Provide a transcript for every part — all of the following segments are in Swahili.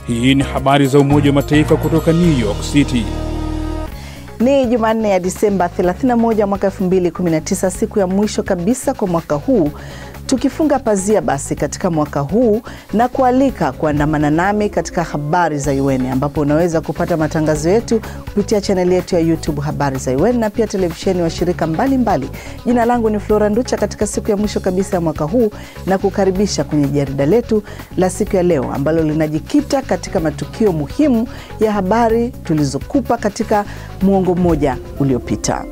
Hii ni habari za Umoja wa Mataifa kutoka New York City. Ni Jumanne ya Disemba 31 mwaka 2019, siku ya mwisho kabisa kwa mwaka huu. Tukifunga pazia basi katika mwaka huu na kualika kuandamana nami katika habari za UN, ambapo unaweza kupata matangazo yetu kupitia chaneli yetu ya YouTube Habari za UN na pia televisheni wa shirika mbalimbali. Jina langu ni Flora Nducha katika siku ya mwisho kabisa ya mwaka huu, na kukaribisha kwenye jarida letu la siku ya leo ambalo linajikita katika matukio muhimu ya habari tulizokupa katika muongo mmoja uliopita.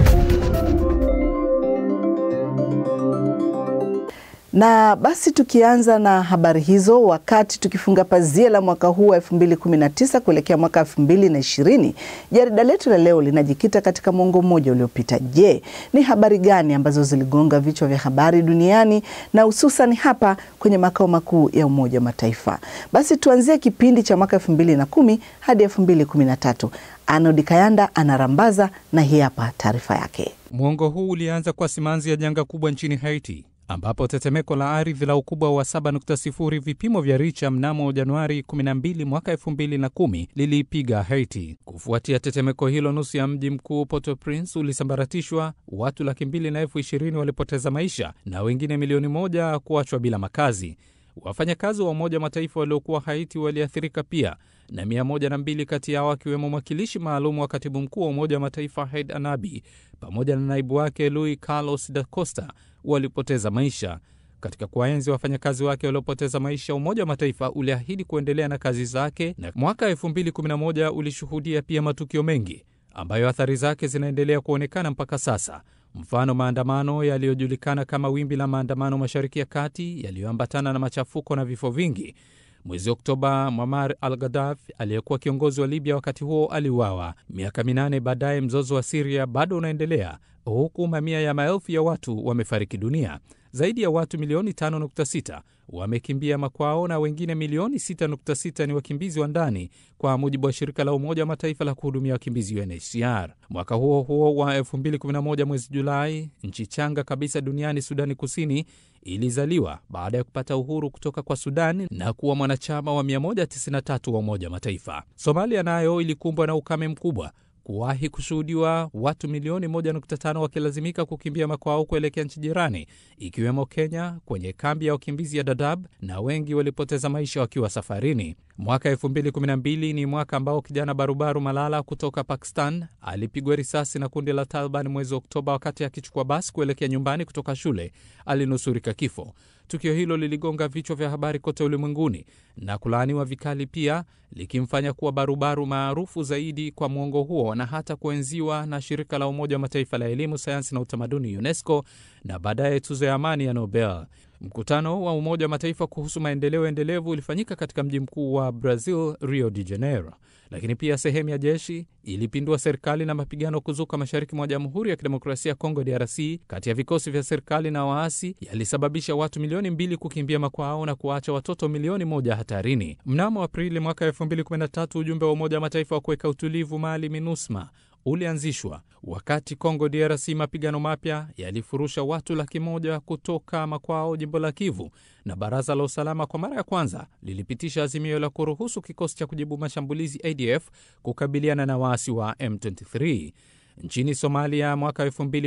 Na basi tukianza na habari hizo, wakati tukifunga pazia la mwaka huu wa 2019 kuelekea mwaka 2020, jarida letu la leo linajikita katika muongo mmoja uliopita. Je, ni habari gani ambazo ziligonga vichwa vya habari duniani na hususan hapa kwenye makao makuu ya Umoja wa Mataifa? Basi tuanzie kipindi cha mwaka 2010 hadi 2013. Arnold Kayanda anarambaza na hii hapa taarifa yake. Muongo huu ulianza kwa simanzi ya janga kubwa nchini Haiti, ambapo tetemeko la ardhi la ukubwa wa 7.0 vipimo vya Richter mnamo Januari 12 mwaka 2010 liliipiga Haiti. Kufuatia tetemeko hilo, nusu ya mji mkuu Port-au-Prince ulisambaratishwa, watu 220,000 walipoteza maisha na wengine milioni 1 kuachwa bila makazi. Wafanyakazi wa Umoja wa Mataifa waliokuwa Haiti waliathirika pia, na 102 kati yao akiwemo mwakilishi maalum wa katibu mkuu wa Umoja wa Mataifa Haid Anabi pamoja na naibu wake Luis Carlos da Costa walipoteza maisha. Katika kuwaenzi wafanyakazi wake waliopoteza maisha, Umoja wa Mataifa uliahidi kuendelea na kazi zake, na mwaka 2011 ulishuhudia pia matukio mengi ambayo athari zake zinaendelea kuonekana mpaka sasa. Mfano, maandamano yaliyojulikana kama wimbi la maandamano Mashariki ya Kati yaliyoambatana na machafuko na vifo vingi. Mwezi Oktoba, Muammar al-Gaddafi aliyekuwa kiongozi wa Libya wakati huo aliuawa. Miaka 8 baadaye, mzozo wa Syria bado unaendelea, huku mamia ya maelfu ya watu wamefariki dunia. Zaidi ya watu milioni 5.6 wamekimbia makwao na wengine milioni 6.6 ni wakimbizi wa ndani, kwa mujibu wa shirika la Umoja wa Mataifa la kuhudumia wakimbizi UNHCR. Mwaka huo huo wa 2011 mwezi Julai, nchi changa kabisa duniani Sudani Kusini ilizaliwa baada ya kupata uhuru kutoka kwa Sudani na kuwa mwanachama wa 193 wa Umoja wa Mataifa. Somalia nayo ilikumbwa na ukame mkubwa, kuwahi kushuhudiwa watu milioni 1.5 wakilazimika kukimbia makwao kuelekea nchi jirani, ikiwemo Kenya kwenye kambi ya wakimbizi ya Dadaab, na wengi walipoteza maisha wakiwa safarini. Mwaka 2012 ni mwaka ambao kijana barubaru Malala kutoka Pakistan alipigwa risasi na kundi la Taliban mwezi Oktoba wakati akichukua basi kuelekea nyumbani kutoka shule. Alinusurika kifo. Tukio hilo liligonga vichwa vya habari kote ulimwenguni na kulaaniwa vikali, pia likimfanya kuwa barubaru maarufu zaidi kwa muongo huo, na hata kuenziwa na shirika la Umoja wa Mataifa la elimu, sayansi na utamaduni UNESCO, na baadaye tuzo ya amani ya Nobel. Mkutano wa Umoja wa Mataifa kuhusu maendeleo endelevu ulifanyika katika mji mkuu wa Brazil, Rio de Janeiro. Lakini pia sehemu ya jeshi ilipindua serikali na mapigano kuzuka mashariki mwa Jamhuri ya Kidemokrasia ya Kongo DRC kati ya vikosi vya serikali na waasi yalisababisha watu milioni 2 kukimbia makwao na kuacha watoto milioni 1 hatarini. Mnamo Aprili mwaka 2013, ujumbe wa Umoja wa Mataifa wa kuweka utulivu Mali MINUSMA ulianzishwa. Wakati Kongo DRC mapigano mapya yalifurusha watu 100,000 kutoka makwao jimbo la Kivu, na Baraza la Usalama kwa mara ya kwanza lilipitisha azimio la kuruhusu kikosi cha kujibu mashambulizi ADF kukabiliana na waasi wa M23. Nchini Somalia mwaka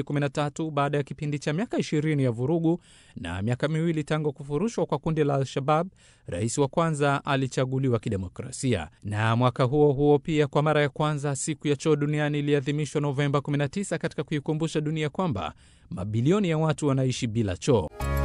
2013, baada ya kipindi cha miaka 20 ya vurugu na miaka 2 tangu kufurushwa kwa kundi la Al-Shabaab, rais wa kwanza alichaguliwa kidemokrasia. Na mwaka huo huo pia, kwa mara ya kwanza, siku ya choo duniani iliadhimishwa Novemba 19 katika kuikumbusha dunia kwamba mabilioni ya watu wanaishi bila choo.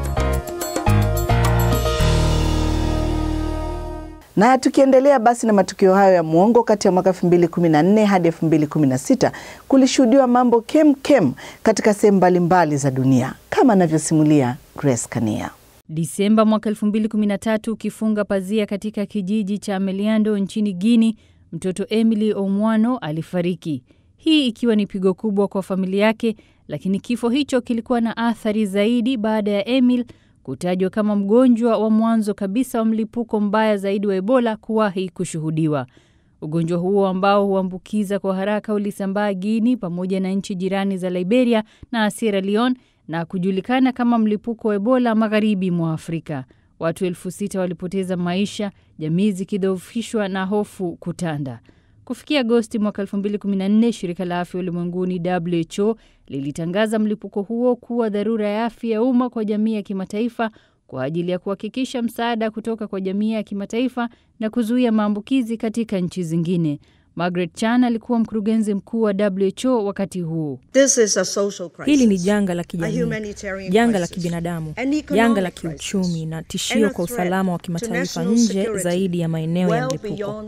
Na tukiendelea basi na matukio hayo ya muongo, kati ya mwaka 2014 hadi 2016 kulishuhudiwa mambo kem katika sehemu mbalimbali za dunia, kama anavyosimulia Grace Kania. Disemba mwaka 2013, ukifunga pazia katika kijiji cha Meliando nchini Guinea, mtoto Emily Omwano alifariki. Hii ikiwa ni pigo kubwa kwa familia yake, lakini kifo hicho kilikuwa na athari zaidi baada ya Emil kutajwa kama mgonjwa wa mwanzo kabisa wa mlipuko mbaya zaidi wa Ebola kuwahi kushuhudiwa. Ugonjwa huo ambao huambukiza kwa haraka ulisambaa Guinea pamoja na nchi jirani za Liberia na Sierra Leone, na kujulikana kama mlipuko wa Ebola magharibi mwa Afrika. watu 6,000 walipoteza maisha, jamii zikidhoofishwa na hofu kutanda. Kufikia Agosti mwaka 2014, shirika la afya ulimwenguni WHO lilitangaza mlipuko huo kuwa dharura ya afya ya umma kwa jamii ya kimataifa kwa ajili ya kuhakikisha msaada kutoka kwa jamii ya kimataifa na kuzuia maambukizi katika nchi zingine. Margaret Chan alikuwa mkurugenzi mkuu wa WHO wakati huo. Hili ni janga la kijamii, janga la kibinadamu, janga la kiuchumi na tishio kwa usalama wa kimataifa nje zaidi ya maeneo ya mlipuko.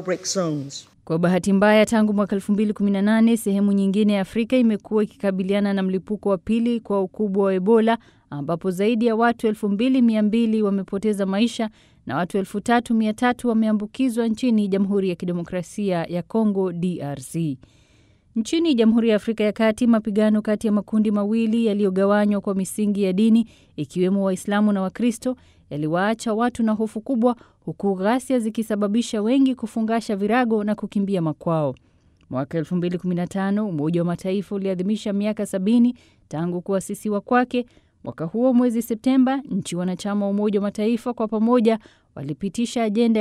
Kwa bahati mbaya, tangu mwaka 2018 sehemu nyingine ya Afrika imekuwa ikikabiliana na mlipuko wa pili kwa ukubwa wa Ebola, ambapo zaidi ya watu 2,200 wamepoteza maisha na watu 3,300 wameambukizwa nchini Jamhuri ya Kidemokrasia ya Kongo DRC. Nchini Jamhuri ya Afrika ya Kati, mapigano kati ya makundi mawili yaliyogawanywa kwa misingi ya dini, ikiwemo Waislamu na Wakristo, yaliwaacha watu na hofu kubwa, huku ghasia zikisababisha wengi kufungasha virago na kukimbia makwao. Mwaka 2015 Umoja wa Mataifa uliadhimisha miaka 70 tangu kuasisiwa kwake. Mwaka huo mwezi Septemba, nchi wanachama wa Umoja wa Mataifa kwa pamoja walipitisha ajenda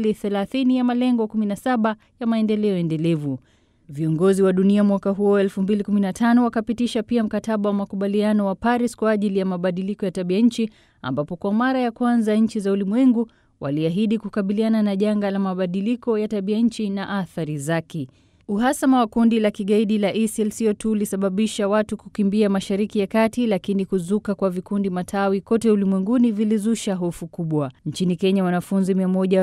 2030 ya malengo 17 ya maendeleo endelevu. Viongozi wa dunia mwaka huo 2015 wakapitisha pia mkataba wa makubaliano wa Paris kwa ajili ya mabadiliko ya tabia nchi, ambapo kwa mara ya kwanza nchi za ulimwengu waliahidi kukabiliana na janga la mabadiliko ya tabia nchi na athari zake. Uhasama wa kundi la kigaidi la ISIL sio tu ulisababisha watu kukimbia Mashariki ya Kati, lakini kuzuka kwa vikundi matawi kote ulimwenguni vilizusha hofu kubwa. Nchini Kenya, wanafunzi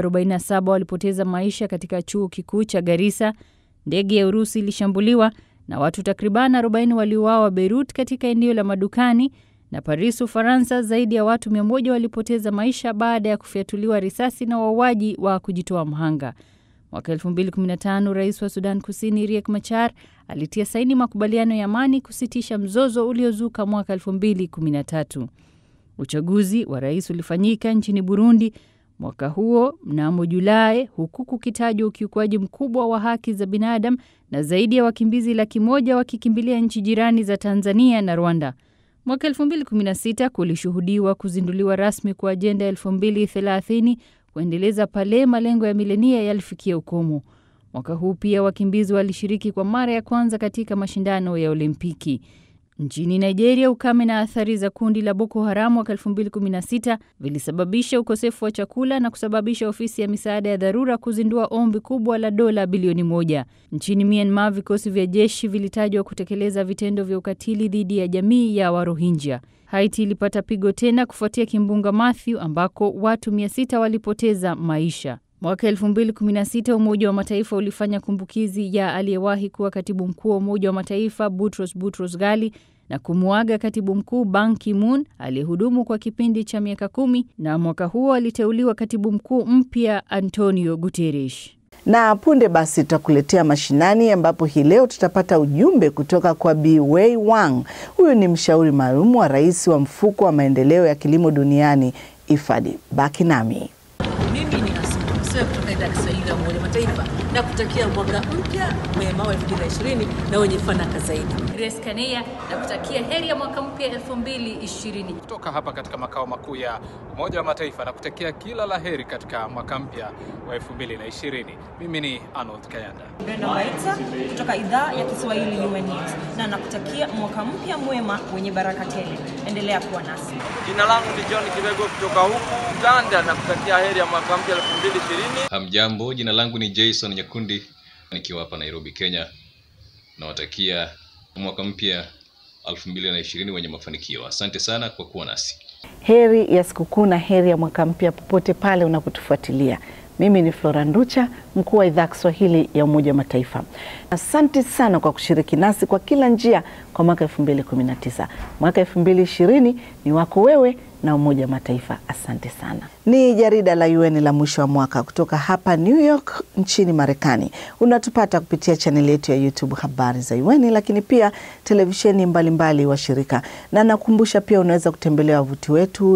147 walipoteza maisha katika chuo kikuu cha Garissa. Ndege ya Urusi ilishambuliwa na watu takriban 40 waliuawa Beirut katika eneo la madukani, na Paris, Ufaransa, zaidi ya watu 100 walipoteza maisha baada ya kufyatuliwa risasi na wauaji wa kujitoa mhanga. Mwaka 2015 Rais wa Sudan Kusini Riek Machar alitia saini makubaliano ya amani kusitisha mzozo uliozuka mwaka 2013. Uchaguzi wa rais ulifanyika nchini Burundi mwaka huo mnamo Julai, huku kukitajwa ukiukwaji mkubwa wa haki za binadamu na zaidi ya wakimbizi 100,000 wakikimbilia nchi jirani za Tanzania na Rwanda. Mwaka 2016 kulishuhudiwa kuzinduliwa rasmi kwa ajenda 2030 kuendeleza pale malengo ya milenia yalifikia ukomo. Mwaka huu pia wakimbizi walishiriki kwa mara ya kwanza katika mashindano ya Olimpiki. Nchini Nigeria, ukame na athari za kundi la Boko Haram mwaka 2016 vilisababisha ukosefu wa chakula na kusababisha ofisi ya misaada ya dharura kuzindua ombi kubwa la dola bilioni 1. Nchini Myanmar, vikosi vya jeshi vilitajwa kutekeleza vitendo vya ukatili dhidi ya jamii ya Warohingya. Haiti ilipata pigo tena kufuatia kimbunga Matthew ambako watu 600 walipoteza maisha. Mwaka 2016 Umoja wa Mataifa ulifanya kumbukizi ya aliyewahi kuwa katibu mkuu wa Umoja wa Mataifa Boutros Ghali na kumuaga katibu mkuu Ban Ki-moon aliyehudumu kwa kipindi cha miaka 10, na mwaka huo aliteuliwa katibu mkuu mpya Antonio Guterres. Na punde basi tutakuletea mashinani, ambapo hii leo tutapata ujumbe kutoka kwa Bi Wei Wang. Huyu ni mshauri maalum wa rais wa mfuko wa maendeleo ya kilimo duniani IFAD. Baki nami. Mimi ni Asma kutoka idara ya Kiswahili ya Umoja wa Mataifa na kutakia mwaka mpya mwema wa 2020 na wenye fanaka zaidi. Grace Kania na kutakia heri ya mwaka mpya 2020. Kutoka hapa katika makao makuu ya Umoja wa Mataifa na kutakia kila la heri katika mwaka mpya wa 2020. Mimi ni Arnold Kayanda. Brenda Maitza kutoka idhaa ya Kiswahili UN News na nakutakia mwaka mpya mwema wenye baraka tele. Endelea kuwa nasi. Jina langu ni John Kibego kutoka huku Uganda na kutakia heri ya mwaka mpya 2020. Hamjambo, jina langu ni Jason Nyakundi nikiwa hapa Nairobi, Kenya. Nawatakia mwaka mpya 2020 wenye mafanikio. Asante sana kwa kuwa nasi. Heri ya sikukuu na heri ya mwaka mpya popote pale unapotufuatilia. Mimi ni Flora Nducha, mkuu wa idhaa Kiswahili ya Umoja wa Mataifa. Asante sana kwa kushiriki nasi kwa kila njia kwa mwaka 2019. Mwaka 2020 ni wako wewe na Umoja wa Mataifa. Asante sana. Ni jarida la UN la mwisho wa mwaka kutoka hapa New York nchini Marekani. Unatupata kupitia chaneli yetu ya YouTube Habari za UN, lakini pia televisheni mbalimbali wa shirika. Na nakumbusha pia unaweza kutembelea wavuti wetu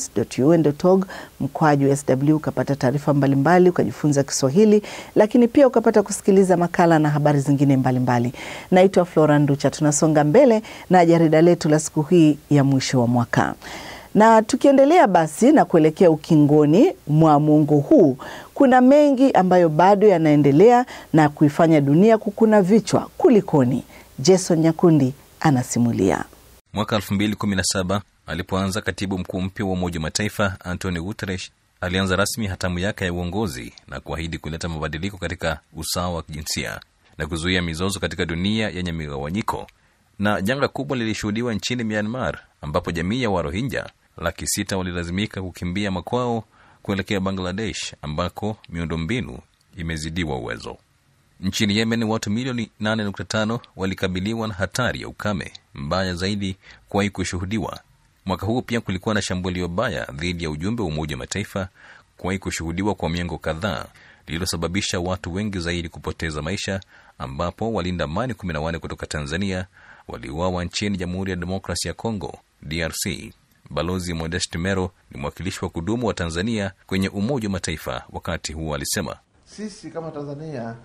news.un.org/SW ukapata taarifa mbalimbali, ukajifunza Kiswahili, lakini pia ukapata kusikiliza makala na habari zingine mbalimbali. Naitwa Flora Nducha. Tunasonga mbele na jarida letu la siku hii ya mwisho wa mwaka. Na tukiendelea basi na kuelekea ukingoni mwa muongo huu, kuna mengi ambayo bado yanaendelea na kuifanya dunia kukuna vichwa. Kulikoni? Jason Nyakundi anasimulia. Mwaka 2017 alipoanza katibu mkuu mpya wa Umoja wa Mataifa Antonio Guterres alianza rasmi hatamu yake ya uongozi na kuahidi kuleta mabadiliko katika usawa wa kijinsia na kuzuia mizozo katika dunia yenye migawanyiko. Na janga kubwa lilishuhudiwa nchini Myanmar, ambapo jamii ya Warohingya 600,000 walilazimika kukimbia makwao kuelekea Bangladesh, ambako miundombinu imezidiwa uwezo. Nchini Yemen, watu milioni 8.5 walikabiliwa na hatari ya ukame mbaya zaidi kuwahi kushuhudiwa. Mwaka huu pia kulikuwa na shambulio baya dhidi ya ujumbe wa Umoja wa Mataifa kuwahi kushuhudiwa kwa miongo kadhaa, lililosababisha watu wengi zaidi kupoteza maisha, ambapo walinda amani 14 kutoka Tanzania waliuawa nchini Jamhuri ya Demokrasia ya Kongo, DRC. Balozi Modeste Mero ni mwakilishi wa kudumu wa Tanzania kwenye Umoja wa Mataifa. Wakati huo alisema, sisi kama Tanzania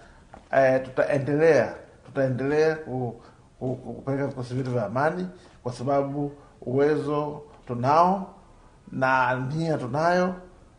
tutaendelea kupeleka vikosi vyetu vya amani, kwa sababu uwezo tunao na nia tunayo,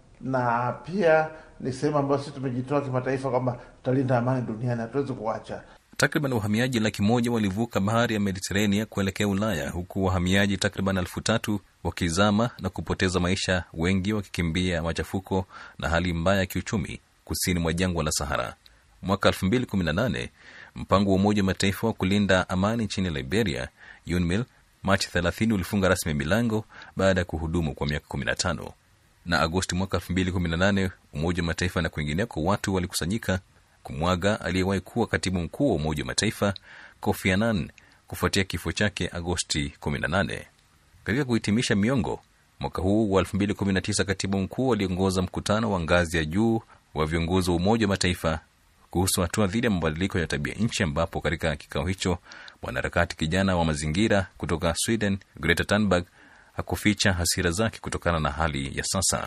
na pia ni sehemu ambayo sisi tumejitoa kimataifa kwamba tutalinda amani duniani, hatuwezi kuacha. Takriban wahamiaji 100,000 walivuka bahari ya Mediterania kuelekea Ulaya, huku wahamiaji takriban 3,000 wakizama na kupoteza maisha, wengi wakikimbia machafuko na hali mbaya ya kiuchumi kusini mwa jangwa la Sahara. Mwaka 2018, mpango wa Umoja wa Mataifa wa kulinda amani nchini Liberia, UNMIL, Machi 30 ulifunga rasmi milango baada ya kuhudumu kwa miaka 15. Na Agosti mwaka 2018, Umoja wa Mataifa na kwingineko watu walikusanyika kumwaga aliyewahi kuwa katibu mkuu wa Umoja wa Mataifa Kofi Annan kufuatia kifo chake Agosti 18. Katika kuhitimisha miongo, mwaka huu wa 2019 katibu mkuu aliongoza mkutano wa ngazi ya juu wa viongozi wa Umoja wa Mataifa kuhusu hatua dhidi ya mabadiliko ya tabia nchi, ambapo katika kikao hicho mwanaharakati kijana wa mazingira kutoka Sweden Greta Thunberg hakuficha hasira zake kutokana na hali ya sasa.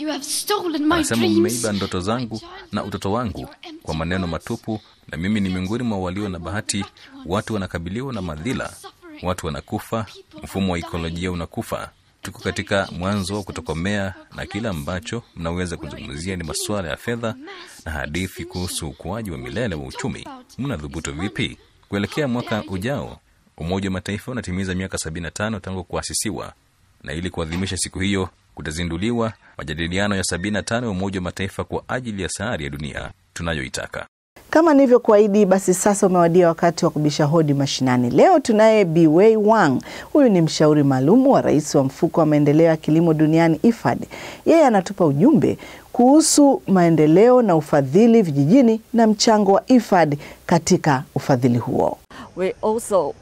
Anasema, mmeiba ndoto zangu na utoto wangu kwa maneno matupu, na mimi ni miongoni mwa walio na bahati. Watu wanakabiliwa na madhila, watu wanakufa, mfumo wa ekolojia unakufa. Tuko katika mwanzo wa kutokomea, na kila ambacho mnaweza kuzungumzia ni masuala ya fedha na hadithi kuhusu ukuaji wa milele wa uchumi. Mnadhubutu vipi? Kuelekea mwaka ujao, Umoja wa Mataifa unatimiza miaka 75 tangu kuasisiwa, na ili kuadhimisha siku hiyo kutazinduliwa majadiliano ya 75 ya Umoja wa Mataifa kwa ajili ya sayari ya dunia tunayoitaka. Kama nilivyokuahidi, basi sasa umewadia wakati wa kubisha hodi mashinani. Leo tunaye Bi Wei Wang. Huyu ni mshauri maalum wa rais wa mfuko wa maendeleo ya kilimo duniani IFAD. Yeye anatupa ujumbe kuhusu maendeleo na ufadhili vijijini na mchango wa IFAD katika ufadhili huo. We also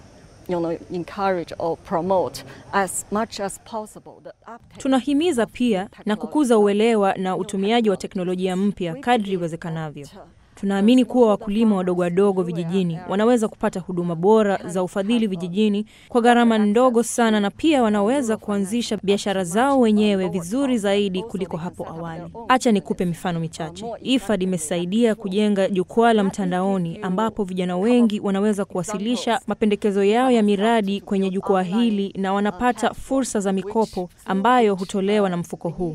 encourage or promote as much as possible the uptake. Tunahimiza pia na kukuza uelewa na utumiaji wa teknolojia mpya kadri iwezekanavyo. Tunaamini kuwa wakulima wadogo vijijini wanaweza kupata huduma bora za ufadhili vijijini kwa gharama ndogo sana, na pia wanaweza kuanzisha biashara zao wenyewe vizuri zaidi kuliko hapo awali. Acha nikupe mifano michache. IFAD imesaidia kujenga jukwaa la mtandaoni ambapo vijana wengi wanaweza kuwasilisha mapendekezo yao ya miradi kwenye jukwaa hili na wanapata fursa za mikopo ambayo hutolewa na mfuko huu.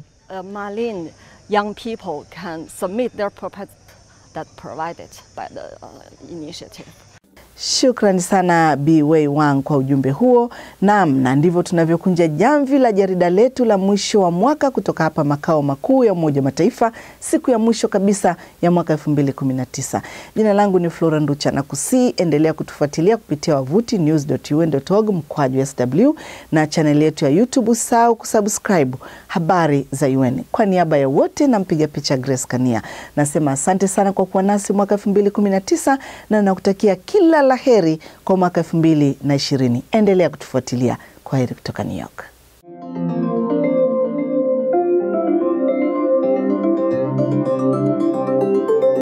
Young people can submit their proposals that provided by the initiative. Shukrani sana Bi Wei Wang kwa ujumbe huo. Naam, na ndivyo tunavyokunja jamvi la jarida letu la mwisho wa mwaka kutoka hapa makao makuu ya Umoja wa Mataifa, siku ya mwisho kabisa ya mwaka 2019. Jina langu ni Flora Nducha, na endelea kutufuatilia kupitia wavuti news.un.org/sw na channel yetu ya YouTube. Usahau kusubscribe habari za UN. Kwa niaba ya wote na mpiga picha Grace Kania, nasema asante sana kwa kuwa nasi mwaka 2019 na nakutakia kila laheri kwa mwaka 2020. Endelea kutufuatilia. Kwaheri kutoka New York.